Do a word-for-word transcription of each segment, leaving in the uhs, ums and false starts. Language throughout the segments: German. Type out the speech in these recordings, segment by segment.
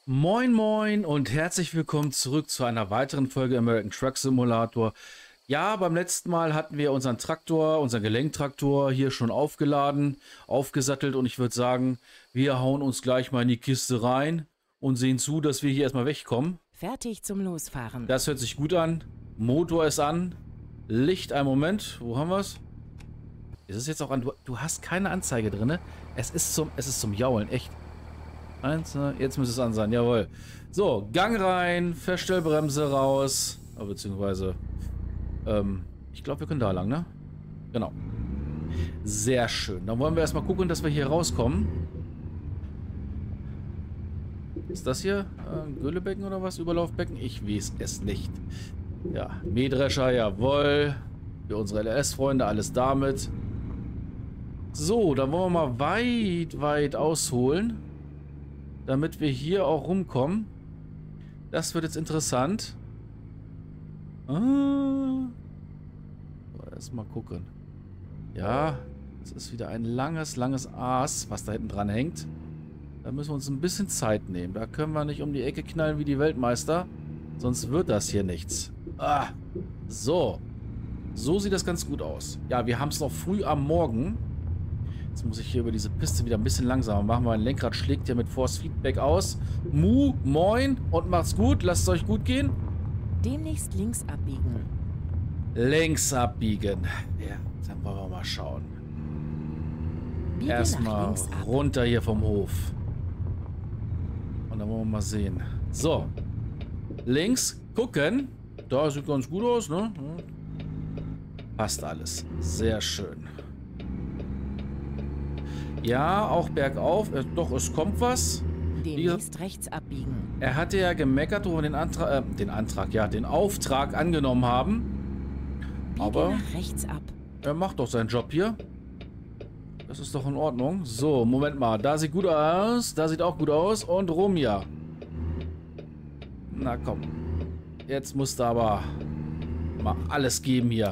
Moin moin und herzlich willkommen zurück zu einer weiteren Folge American Truck Simulator. Ja, beim letzten Mal hatten wir unseren Traktor, unseren Gelenktraktor hier schon aufgeladen, aufgesattelt und ich würde sagen, wir hauen uns gleich mal in die Kiste rein und sehen zu, dass wir hier erstmal wegkommen. Fertig zum Losfahren. Das hört sich gut an. Motor ist an. Licht, einen Moment. Wo haben wir es? Ist es jetzt auch an? Du, du hast keine Anzeige drin. Es ist zum, es ist zum Jaulen, echt. Eins, jetzt müsste es an sein, jawohl. So, Gang rein, Feststellbremse raus. Oh, beziehungsweise, ähm, ich glaube, wir können da lang, ne? Genau. Sehr schön. Dann wollen wir erstmal gucken, dass wir hier rauskommen. Ist das hier ein Güllebecken oder was? Überlaufbecken? Ich weiß es nicht. Ja, Mähdrescher, jawohl. Für unsere L S-Freunde, alles damit. So, dann wollen wir mal weit, weit ausholen, damit wir hier auch rumkommen. Das wird jetzt interessant. Ah. Erstmal gucken. Ja, es ist wieder ein langes, langes Aas, was da hinten dran hängt. Da müssen wir uns ein bisschen Zeit nehmen. Da können wir nicht um die Ecke knallen wie die Weltmeister. Sonst wird das hier nichts. Ah, so. So sieht das ganz gut aus. Ja, wir haben es noch früh am Morgen. Jetzt muss ich hier über diese Piste wieder ein bisschen langsamer machen. Mein Lenkrad schlägt ja mit Force Feedback aus. Mu, moin und macht's gut. Lasst es euch gut gehen. Demnächst links abbiegen. Links abbiegen. Ja, dann wollen wir mal schauen. Biege Erstmal nach links ab. runter hier vom Hof. Und dann wollen wir mal sehen. So. Links gucken. Da sieht ganz gut aus, ne? Passt alles. Sehr schön. Ja, auch bergauf. Äh, doch, es kommt was. Demnächst rechts abbiegen. Er hatte ja gemeckert, wo wir den Antrag, äh, den Antrag, ja, den Auftrag angenommen haben. Biege Aber nach rechts ab. er macht doch seinen Job hier. Das ist doch in Ordnung. So, Moment mal. Da sieht gut aus. Da sieht auch gut aus. Und Romja. Na komm. Jetzt musst du aber mal alles geben hier.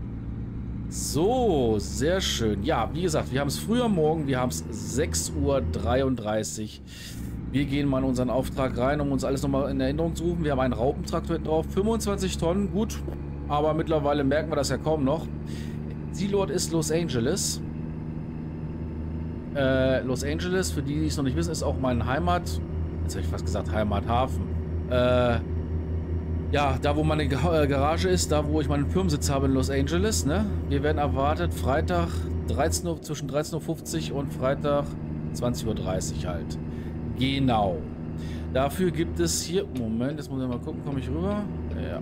So, sehr schön. Ja, wie gesagt, wir haben es früh am Morgen. Wir haben es sechs Uhr dreiunddreißig. Wir gehen mal in unseren Auftrag rein, um uns alles nochmal in Erinnerung zu rufen. Wir haben einen Raupentraktor hinten drauf. fünfundzwanzig Tonnen, gut. Aber mittlerweile merken wir das ja kaum noch. Zielort ist Los Angeles. Äh, Los Angeles, für die, die es noch nicht wissen, ist auch mein Heimat... Jetzt habe ich fast gesagt Heimathafen. Äh... Ja, da wo meine Garage ist, da wo ich meinen Firmensitz habe in Los Angeles, ne? Wir werden erwartet Freitag dreizehn Uhr, zwischen dreizehn Uhr fünfzig und Freitag zwanzig Uhr dreißig halt. Genau. Dafür gibt es hier, Moment, jetzt muss ich mal gucken, komme ich rüber? Ja.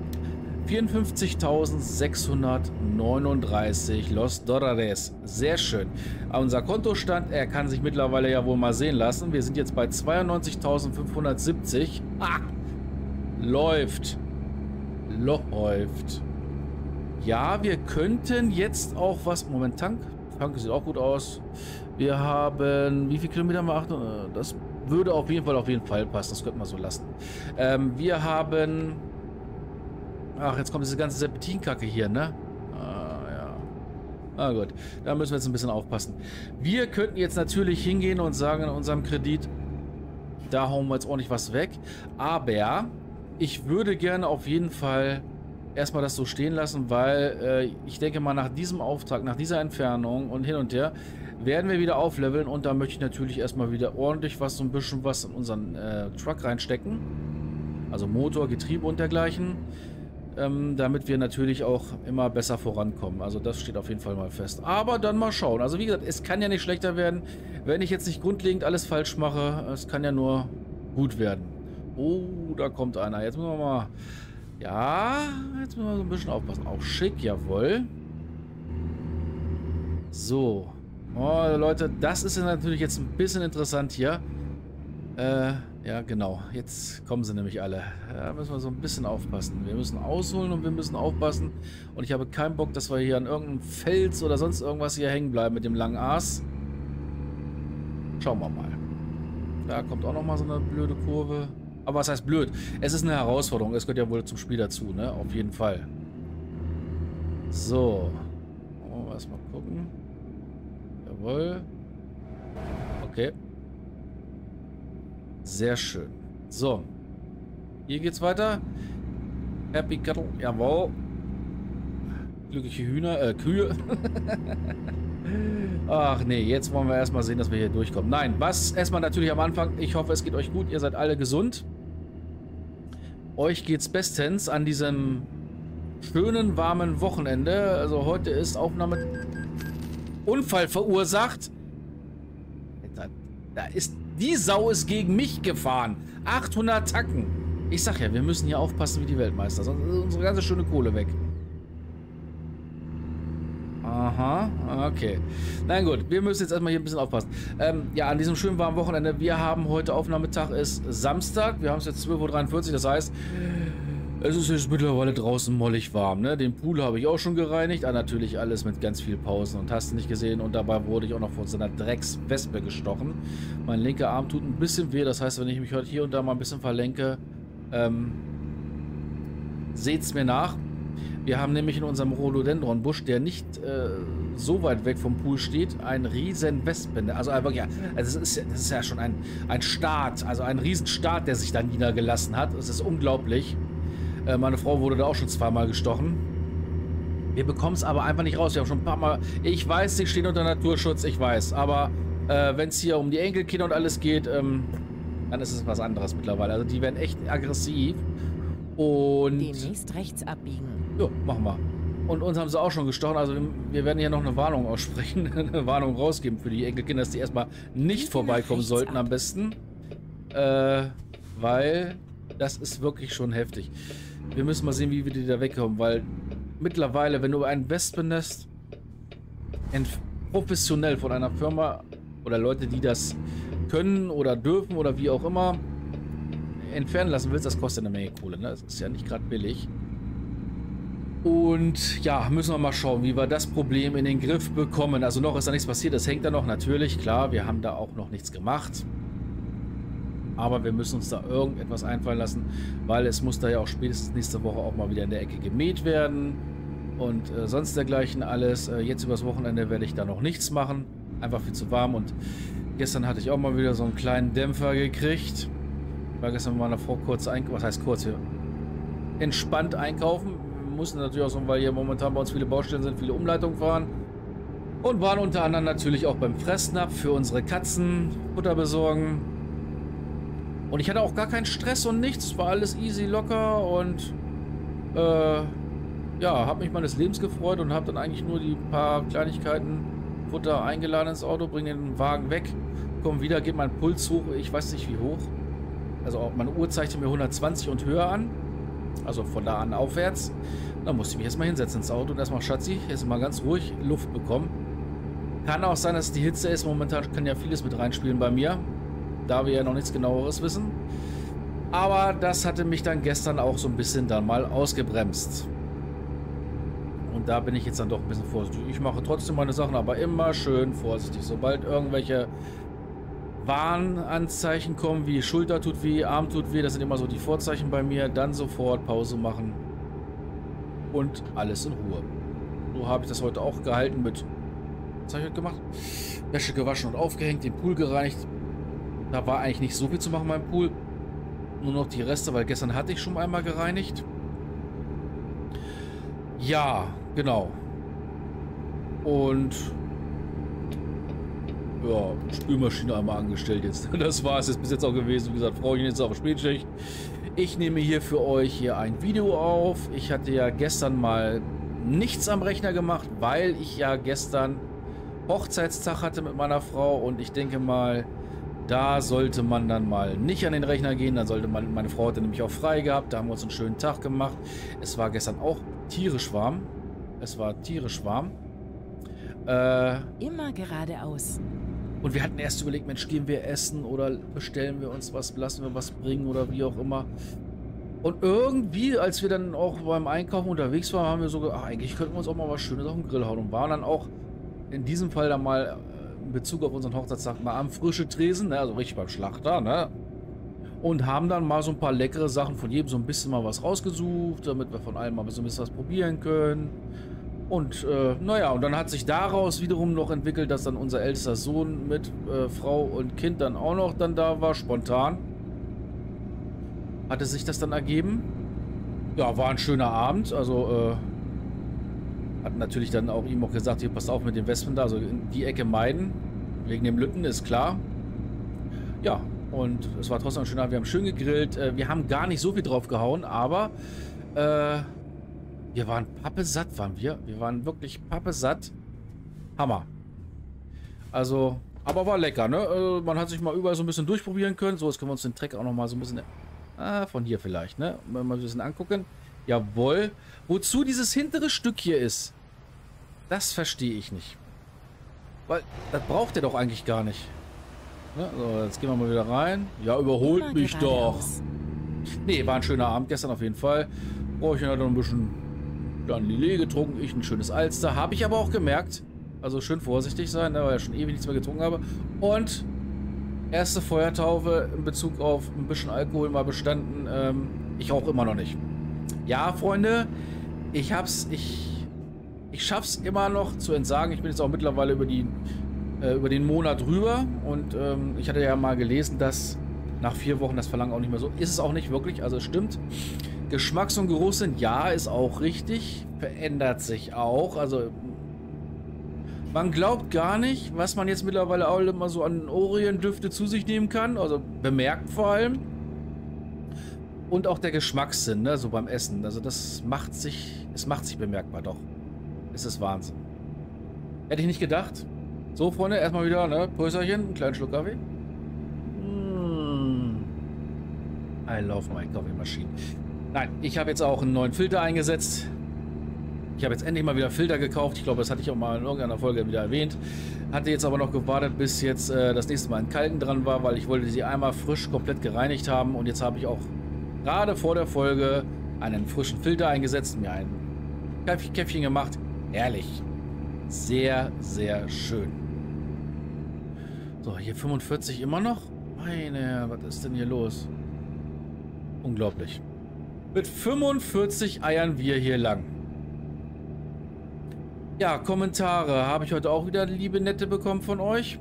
vierundfünfzigtausendsechshundertneununddreißig Los Dólares. Sehr schön. Unser Kontostand, er kann sich mittlerweile ja wohl mal sehen lassen. Wir sind jetzt bei zweiundneunzigtausendfünfhundertsiebzig. Ah, läuft. Läuft. Ja, wir könnten jetzt auch was... Moment, Tank. Tank sieht auch gut aus. Wir haben... Wie viele Kilometer haben wir? Acht, das würde auf jeden Fall auf jeden Fall passen. Das könnten wir so lassen. Ähm, wir haben... Ach, jetzt kommt diese ganze Serpentinkacke hier, ne? Ah, ja. Ah, gut. Da müssen wir jetzt ein bisschen aufpassen. Wir könnten jetzt natürlich hingehen und sagen in unserem Kredit, da hauen wir jetzt ordentlich was weg. Aber... Ich würde gerne auf jeden Fall erstmal das so stehen lassen, weil äh, ich denke mal nach diesem Auftrag, nach dieser Entfernung und hin und her, werden wir wieder aufleveln und da möchte ich natürlich erstmal wieder ordentlich was, so ein bisschen was in unseren äh, Truck reinstecken. Also Motor, Getriebe und dergleichen, ähm, damit wir natürlich auch immer besser vorankommen. Also das steht auf jeden Fall mal fest. Aber dann mal schauen. Also wie gesagt, es kann ja nicht schlechter werden, wenn ich jetzt nicht grundlegend alles falsch mache. Es kann ja nur gut werden. Oh, da kommt einer. Jetzt müssen wir mal... Ja, jetzt müssen wir so ein bisschen aufpassen. Auch schick, jawohl. So. Oh, Leute, das ist ja natürlich jetzt ein bisschen interessant hier. Äh, ja, genau. Jetzt kommen sie nämlich alle. Da müssen wir so ein bisschen aufpassen. Wir müssen ausholen und wir müssen aufpassen. Und ich habe keinen Bock, dass wir hier an irgendeinem Fels oder sonst irgendwas hier hängen bleiben mit dem langen Aas. Schauen wir mal. Da kommt auch nochmal so eine blöde Kurve. Aber was heißt blöd? Es ist eine Herausforderung. Es gehört ja wohl zum Spiel dazu, ne? Auf jeden Fall. So. Oh, erstmal gucken. Jawohl. Okay. Sehr schön. So. Hier geht's weiter. Happy Cattle. Jawohl. Glückliche Hühner, äh, Kühe. Ach nee, jetzt wollen wir erstmal sehen, dass wir hier durchkommen. Nein, was erstmal natürlich am Anfang. Ich hoffe, es geht euch gut. Ihr seid alle gesund. Euch geht's bestens an diesem schönen, warmen Wochenende. Also heute ist Aufnahme... Unfall verursacht. Da, da ist... Die Sau ist gegen mich gefahren. achthundert Tacken. Ich sag ja, wir müssen hier aufpassen wie die Weltmeister. Sonst ist unsere ganze schöne Kohle weg. Aha, okay. Nein, gut, wir müssen jetzt erstmal hier ein bisschen aufpassen. Ähm, ja, an diesem schönen warmen Wochenende, wir haben heute Aufnahmetag, ist Samstag. Wir haben es jetzt zwölf Uhr dreiundvierzig, das heißt, es ist jetzt mittlerweile draußen mollig warm. Ne? Den Pool habe ich auch schon gereinigt. Ah, natürlich alles mit ganz viel Pausen und hast du nicht gesehen. Und dabei wurde ich auch noch von so einer Dreckswespe gestochen. Mein linker Arm tut ein bisschen weh, das heißt, wenn ich mich heute hier und da mal ein bisschen verlenke, ähm, seht's mir nach. Wir haben nämlich in unserem Rhododendron-Busch, der nicht äh, so weit weg vom Pool steht, ein riesen Wespen. Also, aber, ja, also das, ist, das ist ja schon ein, ein Staat, also ein Riesenstaat, der sich da niedergelassen hat. Es ist unglaublich. Äh, meine Frau wurde da auch schon zweimal gestochen. Wir bekommen es aber einfach nicht raus. Wir haben schon ein paar Mal... Ich weiß, sie stehen unter Naturschutz, ich weiß. Aber äh, wenn es hier um die Enkelkinder und alles geht, ähm, dann ist es was anderes mittlerweile. Also die werden echt aggressiv. Und... Demnächst rechts abbiegen. Ja, machen wir. Und uns haben sie auch schon gestochen. Also wir werden hier noch eine Warnung aussprechen. Eine Warnung rausgeben für die Enkelkinder, dass die erstmal nicht vorbeikommen sollten am besten. Äh, weil das ist wirklich schon heftig. Wir müssen mal sehen, wie wir die da wegkommen, weil mittlerweile, wenn du ein Wespennest professionell von einer Firma oder Leute, die das können oder dürfen oder wie auch immer entfernen lassen willst, das kostet eine Menge Kohle. Ne? Das ist ja nicht gerade billig. Und ja, müssen wir mal schauen, wie wir das Problem in den Griff bekommen. Also noch ist da nichts passiert, das hängt da noch. Natürlich, klar, wir haben da auch noch nichts gemacht. Aber wir müssen uns da irgendetwas einfallen lassen, weil es muss da ja auch spätestens nächste Woche auch mal wieder in der Ecke gemäht werden. Und äh, sonst dergleichen alles. Äh, jetzt übers Wochenende werde ich da noch nichts machen. Einfach viel zu warm. Und gestern hatte ich auch mal wieder so einen kleinen Dämpfer gekriegt. Ich war gestern mit meiner Frau kurz einkaufen. Was heißt kurz? Hier? Entspannt einkaufen. Mussten natürlich auch so, weil hier momentan bei uns viele Baustellen sind, viele Umleitungen fahren. Und waren unter anderem natürlich auch beim Fressnapf für unsere Katzen Futter besorgen. Und ich hatte auch gar keinen Stress und nichts. Es war alles easy, locker und äh, ja, habe mich meines Lebens gefreut und habe dann eigentlich nur die paar Kleinigkeiten Futter eingeladen ins Auto, bringe den Wagen weg, komme wieder, geht mein Puls hoch, ich weiß nicht wie hoch. Also auch meine Uhr zeigte mir hundertzwanzig und höher an. Also von da an aufwärts. Dann musste ich mich erstmal hinsetzen ins Auto und erstmal, Schatzi, jetzt mal ganz ruhig Luft bekommen. Kann auch sein, dass es die Hitze ist. Momentan kann ja vieles mit reinspielen bei mir. Da wir ja noch nichts Genaueres wissen. Aber das hatte mich dann gestern auch so ein bisschen dann mal ausgebremst. Und da bin ich jetzt dann doch ein bisschen vorsichtig. Ich mache trotzdem meine Sachen, aber immer schön vorsichtig. Sobald irgendwelche Warnanzeichen kommen, wie Schulter tut weh, Arm tut weh, das sind immer so die Vorzeichen bei mir, dann sofort Pause machen und alles in Ruhe. So habe ich das heute auch gehalten mit, was habe ich heute gemacht? Wäsche gewaschen und aufgehängt, den Pool gereinigt. Da war eigentlich nicht so viel zu machen beim Pool, nur noch die Reste, weil gestern hatte ich schon einmal gereinigt. Ja, genau. Und ja, Spülmaschine einmal angestellt jetzt. Das war es jetzt bis jetzt auch gewesen. Wie gesagt, Frauchen jetzt auf Spätschicht. Ich nehme hier für euch hier ein Video auf. Ich hatte ja gestern mal nichts am Rechner gemacht, weil ich ja gestern Hochzeitstag hatte mit meiner Frau. Und ich denke mal, da sollte man dann mal nicht an den Rechner gehen. Da sollte man, meine Frau hatte nämlich auch frei gehabt. Da haben wir uns einen schönen Tag gemacht. Es war gestern auch tierisch warm. Es war tierisch warm. Äh, Immer geradeaus. Und wir hatten erst überlegt, Mensch, gehen wir essen oder bestellen wir uns was, lassen wir was bringen oder wie auch immer. Und irgendwie, als wir dann auch beim Einkaufen unterwegs waren, haben wir so gedacht, ach, eigentlich könnten wir uns auch mal was Schönes auf den Grill hauen. Und waren dann auch in diesem Fall dann mal in Bezug auf unseren Hochzeitstag mal am frische Tresen, ne, also richtig beim Schlachter, ne? Und haben dann mal so ein paar leckere Sachen von jedem so ein bisschen mal was rausgesucht, damit wir von allem mal so ein bisschen was probieren können. Und äh, naja, und dann hat sich daraus wiederum noch entwickelt, dass dann unser ältester Sohn mit äh, Frau und Kind dann auch noch dann da war, spontan. hatte sich das dann ergeben. Ja, war ein schöner Abend. Also, äh, hat natürlich dann auch ihm auch gesagt, hier, passt auf mit den Wespen da, also in die Ecke meiden. Wegen dem Lütten, ist klar. Ja, und es war trotzdem ein schöner Abend. Wir haben schön gegrillt. Äh, wir haben gar nicht so viel drauf gehauen, aber äh, wir waren pappesatt, waren wir. Wir waren wirklich pappesatt. Hammer. Also, aber war lecker, ne? Äh, man hat sich mal überall so ein bisschen durchprobieren können. So, jetzt können wir uns den Track auch noch mal so ein bisschen... Ah, von hier vielleicht, ne? Mal ein bisschen angucken. Jawohl. Wozu dieses hintere Stück hier ist, das verstehe ich nicht. Weil, das braucht er doch eigentlich gar nicht. Ne? So, jetzt gehen wir mal wieder rein. Ja, überholt mich doch. Nee, war ein schöner Abend gestern auf jeden Fall. Bräuchte hat noch ein bisschen dann Lillet getrunken. Ich ein schönes Alster. Habe ich aber auch gemerkt. Also schön vorsichtig sein, ne? Weil ich schon ewig nichts mehr getrunken habe. Und erste Feuertaufe in Bezug auf ein bisschen Alkohol mal bestanden. Ähm, ich auch immer noch nicht. Ja, Freunde, ich hab's, ich, ich schaff's immer noch zu entsagen. Ich bin jetzt auch mittlerweile über, die, äh, über den Monat rüber. Und ähm, ich hatte ja mal gelesen, dass nach vier Wochen das Verlangen auch nicht mehr so ist. Es auch nicht wirklich, also es stimmt. Geschmacks- und Geruchssinn, ja, ist auch richtig. Verändert sich auch. Also man glaubt gar nicht, was man jetzt mittlerweile auch immer so an Orientdüfte zu sich nehmen kann. Also bemerkt vor allem. Und auch der Geschmackssinn, ne, so beim Essen. Also das macht sich, es macht sich bemerkbar, doch. Es ist Wahnsinn. Hätte ich nicht gedacht. So, Freunde, erstmal wieder, ne, Prösterchen, einen kleinen Schluck Kaffee. Mm. I love my coffee machine. Nein, ich habe jetzt auch einen neuen Filter eingesetzt. Ich habe jetzt endlich mal wieder Filter gekauft. Ich glaube, das hatte ich auch mal in irgendeiner Folge wieder erwähnt. Hatte jetzt aber noch gewartet, bis jetzt äh, das nächste Mal ein Kalten dran war, weil ich wollte sie einmal frisch komplett gereinigt haben. Und jetzt habe ich auch gerade vor der Folge einen frischen Filter eingesetzt, mir ein Käffchen gemacht. Ehrlich. Sehr, sehr schön. So, hier fünfundvierzig immer noch? Meine, was ist denn hier los? Unglaublich. Mit fünfundvierzig eiern wir hier lang. Ja, Kommentare. Habe ich heute auch wieder liebe nette bekommen von euch.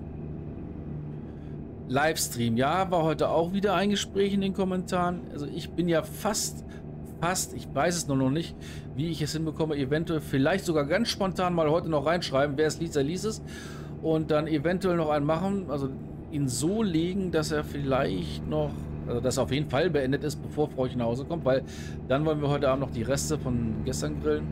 Livestream, ja, war heute auch wieder ein Gespräch in den Kommentaren. Also ich bin ja fast, fast, ich weiß es nur noch nicht, wie ich es hinbekomme, eventuell vielleicht sogar ganz spontan mal heute noch reinschreiben, wer es liest, der liest es. Und dann eventuell noch einen machen, also ihn so legen, dass er vielleicht noch, also dass er auf jeden Fall beendet ist, bevor Frauchen nach Hause kommt, weil dann wollen wir heute Abend noch die Reste von gestern grillen.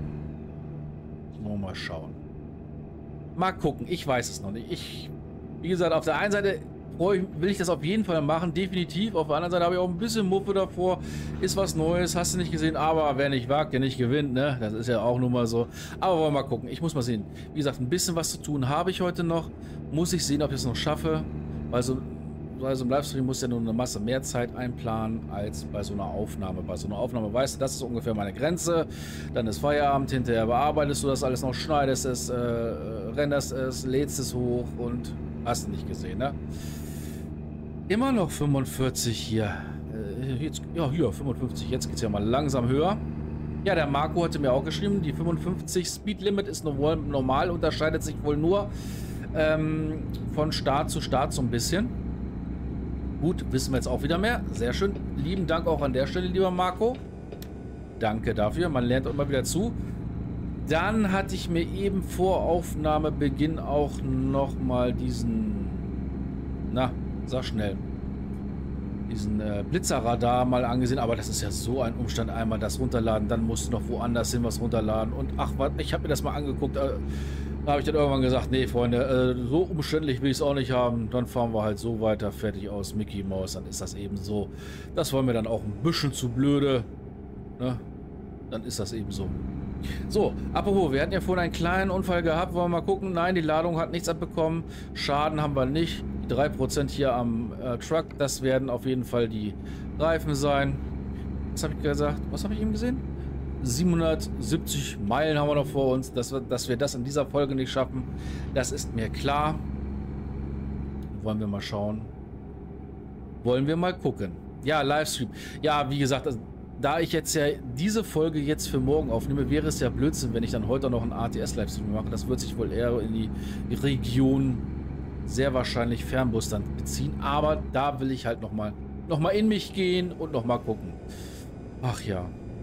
Mal schauen. Mal gucken, ich weiß es noch nicht. Ich, wie gesagt, auf der einen Seite will ich das auf jeden Fall machen, definitiv. Auf der anderen Seite habe ich auch ein bisschen Muffe davor. Ist was Neues, hast du nicht gesehen, aber wer nicht wagt, der nicht gewinnt, ne? Das ist ja auch nun mal so. Aber wollen wir mal gucken, ich muss mal sehen. Wie gesagt, ein bisschen was zu tun habe ich heute noch. Muss ich sehen, ob ich es noch schaffe. Weil so, bei so einem Livestream muss ja nur eine Masse mehr Zeit einplanen als bei so einer Aufnahme. Bei so einer Aufnahme weißt du, das ist ungefähr meine Grenze. Dann ist Feierabend, hinterher bearbeitest du das alles noch, schneidest es, äh, renderst es, lädst es hoch und hast du nicht gesehen, ne? Immer noch fünfundvierzig hier. Äh, jetzt, ja, hier, fünfundfünfzig. Jetzt geht es ja mal langsam höher. Ja, der Marco hatte mir auch geschrieben, die fünfundfünfzig Speed Limit ist normal, unterscheidet sich wohl nur ähm, von Start zu Start so ein bisschen. Gut, wissen wir jetzt auch wieder mehr. Sehr schön. Lieben Dank auch an der Stelle, lieber Marco. Danke dafür. Man lernt immer wieder zu. Dann hatte ich mir eben vor Aufnahmebeginn auch nochmal diesen... Na, sag schnell. Diesen äh, Blitzerradar mal angesehen. Aber das ist ja so ein Umstand. Einmal das runterladen, dann musst du noch woanders hin was runterladen. Und ach, was, ich habe mir das mal angeguckt. Äh, Da habe ich dann irgendwann gesagt, nee, Freunde, äh, so umständlich will ich es auch nicht haben. Dann fahren wir halt so weiter, fertig aus, Mickey Mouse, dann ist das eben so. Das war mir dann auch ein bisschen zu blöde. Ne? Dann ist das eben so. So, apropos, wir hatten ja vorhin einen kleinen Unfall gehabt. Wollen wir mal gucken? Nein, die Ladung hat nichts abbekommen. Schaden haben wir nicht. Die drei Prozent hier am äh, Truck, das werden auf jeden Fall die Reifen sein. Was habe ich gesagt? Was habe ich eben gesehen? siebenhundertsiebzig Meilen haben wir noch vor uns. Dass wir, dass wir das in dieser Folge nicht schaffen, das ist mir klar. Wollen wir mal schauen. Wollen wir mal gucken. Ja, Livestream. Ja, wie gesagt, also, da ich jetzt ja diese Folge jetzt für morgen aufnehme, wäre es ja Blödsinn, wenn ich dann heute noch einen A T S-Livestream mache. Das wird sich wohl eher in die Region sehr wahrscheinlich Fernbus dann beziehen. Aber da will ich halt nochmal nochmal in mich gehen und nochmal gucken. Ach ja.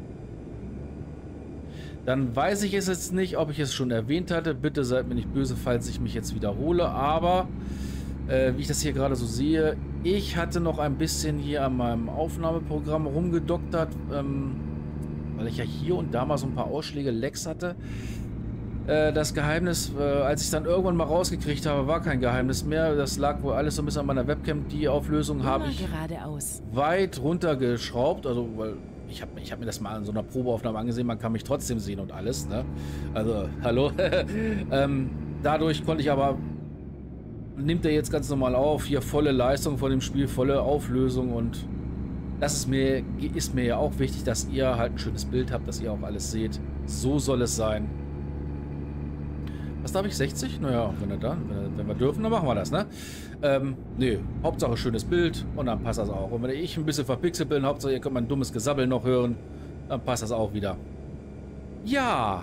Dann weiß ich es jetzt nicht, ob ich es schon erwähnt hatte. Bitte seid mir nicht böse, falls ich mich jetzt wiederhole. Aber, äh, wie ich das hier gerade so sehe, ich hatte noch ein bisschen hier an meinem Aufnahmeprogramm rumgedoktert, ähm, weil ich ja hier und da mal so ein paar Ausschläge Lecks hatte. Äh, das Geheimnis, äh, als ich dann irgendwann mal rausgekriegt habe, war kein Geheimnis mehr. Das lag wohl alles so ein bisschen an meiner Webcam. Die Auflösung habe ich geradeaus. weit runtergeschraubt. Also, weil ich habe ich hab mir das mal in so einer Probeaufnahme angesehen. Man kann mich trotzdem sehen und alles, ne? Also, hallo. ähm, dadurch konnte ich aber... Nimmt er jetzt ganz normal auf. Hier volle Leistung von dem Spiel, volle Auflösung. Und das ist mir, ist mir ja auch wichtig, dass ihr halt ein schönes Bild habt, dass ihr auch alles seht. So soll es sein. Was darf ich? sechzig? Naja, wenn wir, dann, wenn, wenn wir dürfen, dann machen wir das, ne? Ähm, nee, Hauptsache schönes Bild und dann passt das auch. Und wenn ich ein bisschen verpixelt bin, Hauptsache ihr könnt mein dummes Gesabbel noch hören, dann passt das auch wieder. Ja.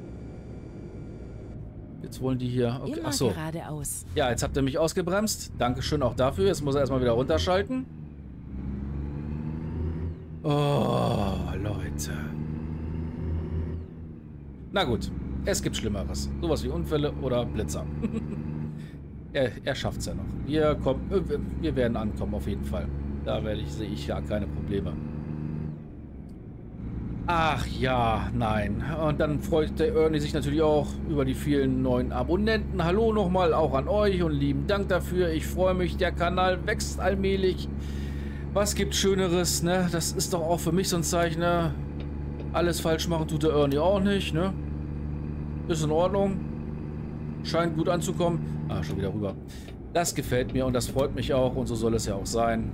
Jetzt wollen die hier... Okay, achso. Geradeaus. Ja, jetzt habt ihr mich ausgebremst. Dankeschön auch dafür. Jetzt muss er erstmal wieder runterschalten. Oh, Leute. Na gut. Es gibt Schlimmeres. Sowas wie Unfälle oder Blitzer. er er schafft es ja noch. Wir, kommen, wir werden ankommen auf jeden Fall. Da werde ich, sehe ich ja keine Probleme. Ach ja, nein. Und dann freut der Ernie sich natürlich auch über die vielen neuen Abonnenten. Hallo nochmal auch an euch und lieben Dank dafür. Ich freue mich, der Kanal wächst allmählich. Was gibt Schöneres, ne? Das ist doch auch für mich so ein Zeichen, ne? Alles falsch machen tut der Ernie auch nicht, ne? Ist in Ordnung. Scheint gut anzukommen. Ah, schon wieder rüber. Das gefällt mir und das freut mich auch und so soll es ja auch sein.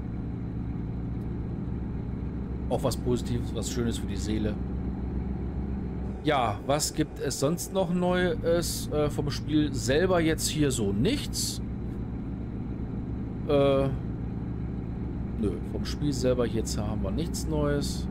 Auch was Positives, was Schönes für die Seele. Ja, was gibt es sonst noch Neues äh, vom Spiel selber jetzt hier so nichts? Äh, nö, vom Spiel selber jetzt haben wir nichts Neues.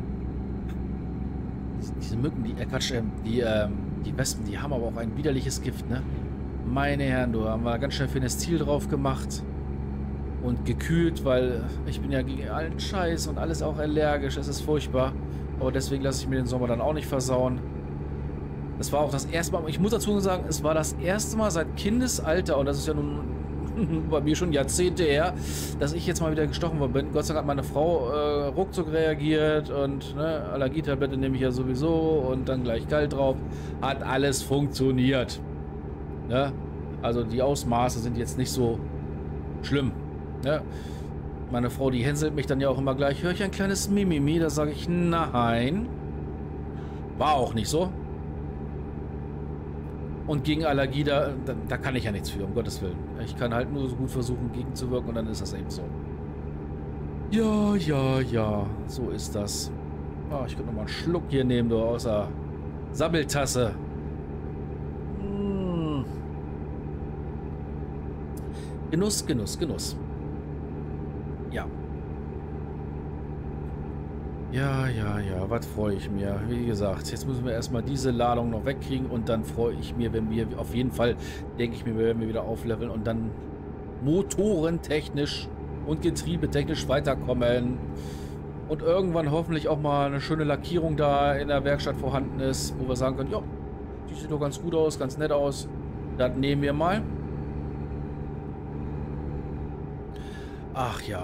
Diese Mücken, die, äh, Quatsch, äh, die, äh, die Wespen, die haben aber auch ein widerliches Gift, ne? Meine Herren, du haben wir ganz schnell Fenestil drauf gemacht. Und gekühlt, weil ich bin ja gegen allen Scheiß und alles auch allergisch. Es ist furchtbar. Aber deswegen lasse ich mir den Sommer dann auch nicht versauen. Das war auch das erste Mal, ich muss dazu sagen, es war das erste Mal seit Kindesalter, und das ist ja nun bei mir schon Jahrzehnte her, dass ich jetzt mal wieder gestochen worden bin. Gott sei Dank hat meine Frau äh, ruckzuck reagiert und ne, Allergietablette nehme ich ja sowieso und dann gleich kalt drauf. Hat alles funktioniert. Ne? Also die Ausmaße sind jetzt nicht so schlimm. Ja, meine Frau, die hänselt mich dann ja auch immer gleich. Höre ich ein kleines Mimimi? Da sage ich nein. War auch nicht so. Und gegen Allergie, da, da, da kann ich ja nichts für, um Gottes Willen. Ich kann halt nur so gut versuchen, gegenzuwirken und dann ist das eben so. Ja, ja, ja. So ist das. Oh, ich könnte noch mal einen Schluck hier nehmen, du, aus der Sabbeltasse. Mmh. Genuss, Genuss, Genuss. Ja. Ja, ja, ja, was freue ich mir. Wie gesagt, jetzt müssen wir erstmal diese Ladung noch wegkriegen und dann freue ich mir, wenn wir auf jeden Fall, denke ich mir, wenn wir wieder aufleveln und dann motorentechnisch und getriebetechnisch weiterkommen und irgendwann hoffentlich auch mal eine schöne Lackierung da in der Werkstatt vorhanden ist, wo wir sagen können, ja, die sieht doch ganz gut aus, ganz nett aus. Das nehmen wir mal. Ach ja.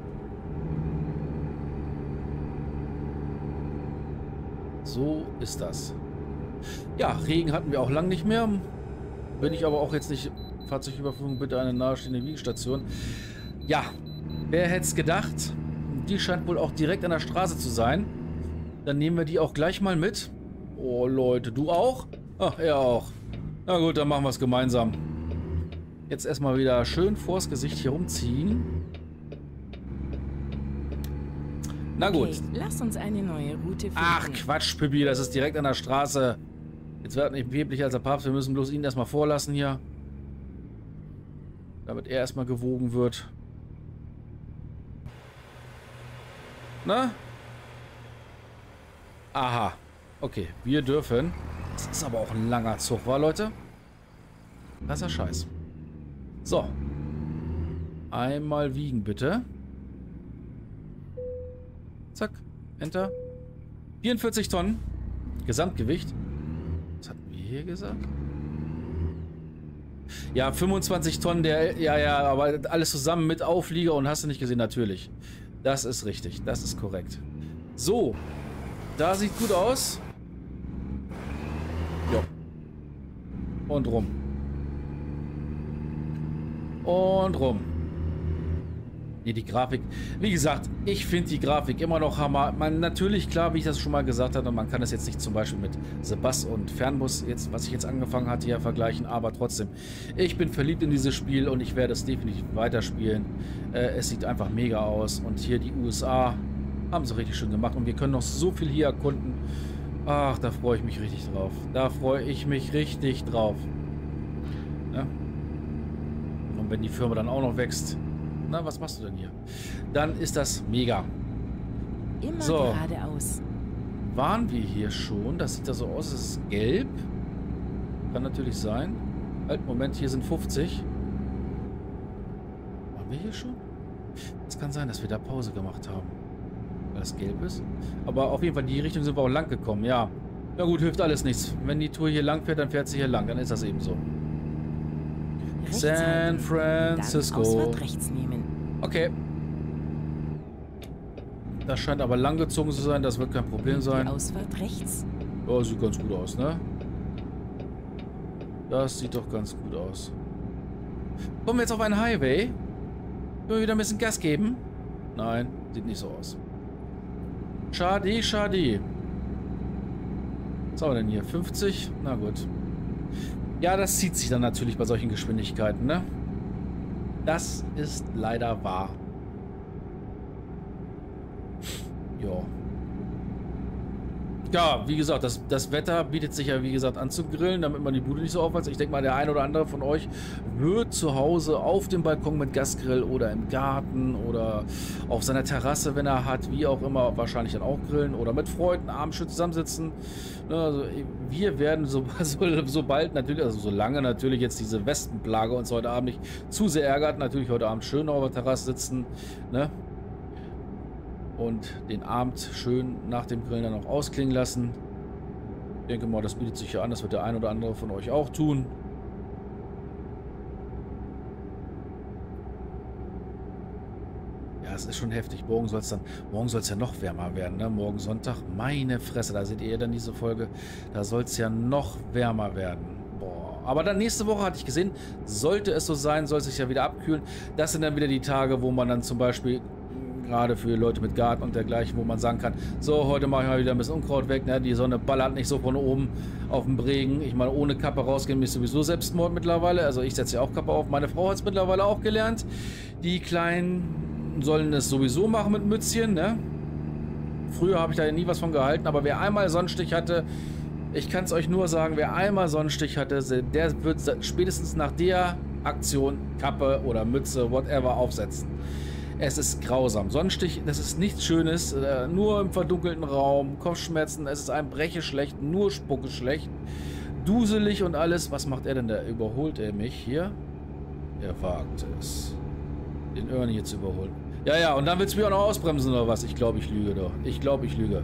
So ist das. Ja, Regen hatten wir auch lang nicht mehr. Bin ich aber auch jetzt nicht... Fahrzeugüberführung, bitte eine nahestehende Wiegestation. Ja, wer hätte es gedacht? Die scheint wohl auch direkt an der Straße zu sein. Dann nehmen wir die auch gleich mal mit. Oh Leute, du auch? Ach, er auch. Na gut, dann machen wir es gemeinsam. Jetzt erstmal wieder schön vors Gesicht hier rumziehen. Na gut. Okay, lass uns eine neue Route finden. Ach Quatsch, Pippi, das ist direkt an der Straße. Jetzt wird nicht päblicher als der Papst. Wir müssen bloß ihn erstmal vorlassen hier. Damit er erstmal gewogen wird. Na? Aha. Okay, wir dürfen. Das ist aber auch ein langer Zug, war, Leute? Das ist ja scheiß. So. Einmal wiegen, bitte. Zack. Enter. vierundvierzig Tonnen. Gesamtgewicht. Was hatten wir hier gesagt? Ja, fünfundzwanzig Tonnen, der, ja, ja, aber alles zusammen mit Auflieger und hast du nicht gesehen, natürlich. Das ist richtig, das ist korrekt. So, da sieht gut aus. Ja. Und rum. Und rum. Nee, die Grafik, wie gesagt, ich finde die Grafik immer noch Hammer. Man, natürlich, klar, wie ich das schon mal gesagt habe, man kann das jetzt nicht zum Beispiel mit The Bus und Fernbus, jetzt, was ich jetzt angefangen hatte, ja vergleichen, aber trotzdem, ich bin verliebt in dieses Spiel und ich werde es definitiv weiterspielen. Äh, es sieht einfach mega aus und hier die U S A haben sie richtig schön gemacht und wir können noch so viel hier erkunden. Ach, da freue ich mich richtig drauf. Da freue ich mich richtig drauf. Ja? Und wenn die Firma dann auch noch wächst, na, was machst du denn hier? Dann ist das mega. Immer so. geradeaus. Waren wir hier schon? Das sieht da so aus, es ist gelb. Kann natürlich sein. Halt, Moment, hier sind fünfzig. Waren wir hier schon? Es kann sein, dass wir da Pause gemacht haben. Weil es gelb ist. Aber auf jeden Fall, in die Richtung sind wir auch lang gekommen, ja. Ja gut, hilft alles nichts. Wenn die Tour hier lang fährt, dann fährt sie hier lang. Dann ist das eben so. Rechts San halten. Francisco. Dann Ausfahrt rechts nehmen. Okay. Das scheint aber lang gezogen zu sein. Das wird kein Problem sein. Die Ausfahrt rechts. Oh, sieht ganz gut aus, ne? Das sieht doch ganz gut aus. Kommen wir jetzt auf einen Highway? Können wir wieder ein bisschen Gas geben? Nein, sieht nicht so aus. Schade, schade. Was haben wir denn hier? fünfzig? Na gut. Ja, das zieht sich dann natürlich bei solchen Geschwindigkeiten, ne? Das ist leider wahr. Ja. Ja, wie gesagt, das, das Wetter bietet sich ja, wie gesagt, an zu grillen, damit man die Bude nicht so aufheizt. Ich denke mal, der ein oder andere von euch wird zu Hause auf dem Balkon mit Gasgrill oder im Garten oder auf seiner Terrasse, wenn er hat, wie auch immer, wahrscheinlich dann auch grillen oder mit Freunden abends schön zusammensitzen. Also wir werden so, so, sobald natürlich, also solange natürlich jetzt diese Wespenplage uns heute Abend nicht zu sehr ärgert, natürlich heute Abend schön auf der Terrasse sitzen, ne? Und den Abend schön nach dem Grillen dann auch ausklingen lassen. Ich denke mal, das bietet sich ja an, das wird der ein oder andere von euch auch tun. Ja, es ist schon heftig. Morgen soll es dann, morgen soll es ja noch wärmer werden, ne? Morgen Sonntag, meine Fresse, da seht ihr dann diese Folge. Da soll es ja noch wärmer werden. Boah. Aber dann nächste Woche hatte ich gesehen, sollte es so sein, soll es sich ja wieder abkühlen. Das sind dann wieder die Tage, wo man dann zum Beispiel gerade für Leute mit Garten und dergleichen, wo man sagen kann, so, heute mache ich mal wieder ein bisschen Unkraut weg, ne? Die Sonne ballert nicht so von oben auf dem Regen. Ich meine, ohne Kappe rausgehen ist sowieso Selbstmord mittlerweile. Also ich setze ja auch Kappe auf. Meine Frau hat es mittlerweile auch gelernt. Die Kleinen sollen es sowieso machen mit Mützchen, ne? Früher habe ich da ja nie was von gehalten, aber wer einmal Sonnenstich hatte, ich kann es euch nur sagen, wer einmal Sonnenstich hatte, der wird spätestens nach der Aktion Kappe oder Mütze, whatever, aufsetzen. Es ist grausam. Sonnenstich, das ist nichts Schönes. Äh, nur im verdunkelten Raum. Kopfschmerzen, es ist ein Breche schlecht. Nur Spucke schlecht. Duselig und alles. Was macht er denn da? Überholt er mich hier? Er wagt es. Den Ernie jetzt überholen. Ja, ja, und dann willst du mich auch noch ausbremsen oder was? Ich glaube, ich lüge doch. Ich glaube, ich lüge.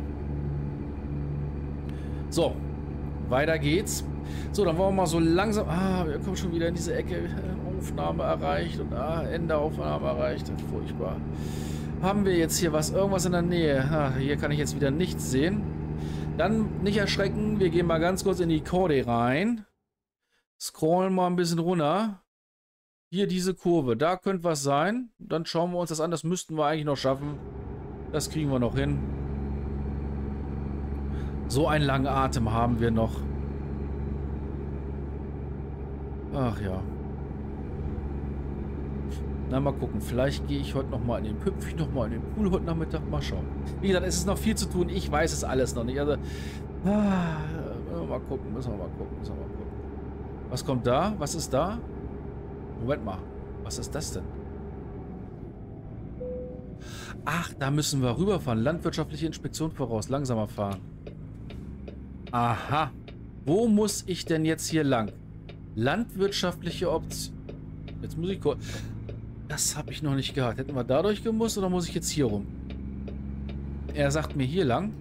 So. Weiter geht's. So, dann wollen wir mal so langsam... Ah, wir kommen schon wieder in diese Ecke. Aufnahme erreicht und ah, Ende Aufnahme erreicht. Furchtbar. Haben wir jetzt hier was? Irgendwas in der Nähe? Ah, hier kann ich jetzt wieder nichts sehen. Dann nicht erschrecken. Wir gehen mal ganz kurz in die Corde rein. Scrollen mal ein bisschen runter. Hier diese Kurve. Da könnte was sein. Dann schauen wir uns das an. Das müssten wir eigentlich noch schaffen. Das kriegen wir noch hin. So einen langen Atem haben wir noch. Ach ja. Na, mal gucken. Vielleicht gehe ich heute noch mal in den Hüpfe ich noch mal in den Pool heute Nachmittag. Mal schauen. Wie gesagt, es ist noch viel zu tun. Ich weiß es alles noch nicht. Also, ah, mal gucken. Müssen wir mal gucken. Müssen wir mal gucken. Was kommt da? Was ist da? Moment mal. Was ist das denn? Ach, da müssen wir rüberfahren. Landwirtschaftliche Inspektion voraus. Langsamer fahren. Aha. Wo muss ich denn jetzt hier lang? Landwirtschaftliche Option. Jetzt muss ich kurz... Das habe ich noch nicht gehabt. Hätten wir dadurch gemusst oder muss ich jetzt hier rum? Er sagt mir hier lang.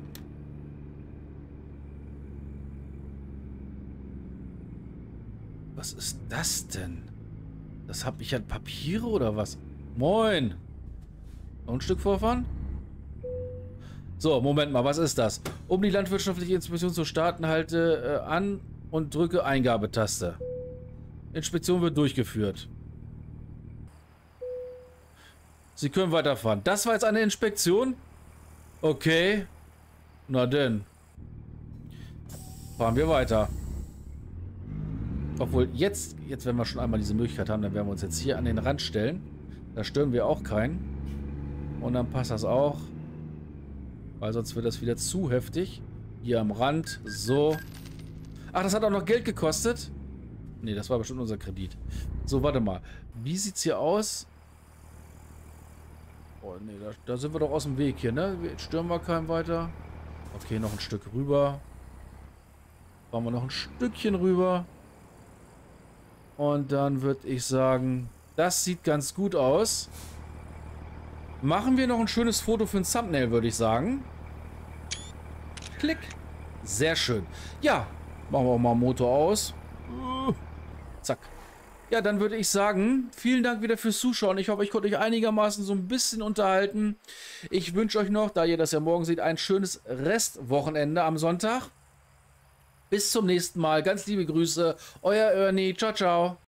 Was ist das denn? Das habe ich ja Papiere oder was? Moin. Noch ein Stück vorfahren? So, Moment mal, was ist das? Um die landwirtschaftliche Inspektion zu starten, halte äh, an und drücke Eingabetaste. Inspektion wird durchgeführt. Sie können weiterfahren. Das war jetzt eine Inspektion? Okay. Na denn. Fahren wir weiter. Obwohl, jetzt, jetzt, wenn wir schon einmal diese Möglichkeit haben, dann werden wir uns jetzt hier an den Rand stellen. Da stören wir auch keinen. Und dann passt das auch. Weil sonst wird das wieder zu heftig. Hier am Rand. So. Ach, das hat auch noch Geld gekostet? Nee, das war bestimmt unser Kredit. So, warte mal. Wie sieht's hier aus? Oh, nee, da, da sind wir doch aus dem Weg hier, ne? Jetzt stören wir keinen weiter. Okay, noch ein Stück rüber. Fahren wir noch ein Stückchen rüber. Und dann würde ich sagen, das sieht ganz gut aus. Machen wir noch ein schönes Foto für ein Thumbnail, würde ich sagen. Klick. Sehr schön. Ja, machen wir auch mal Motor aus. Zack. Ja, dann würde ich sagen, vielen Dank wieder fürs Zuschauen. Ich hoffe, ich konnte euch einigermaßen so ein bisschen unterhalten. Ich wünsche euch noch, da ihr das ja morgen seht, ein schönes Restwochenende am Sonntag. Bis zum nächsten Mal. Ganz liebe Grüße. Euer Ernie. Ciao, ciao.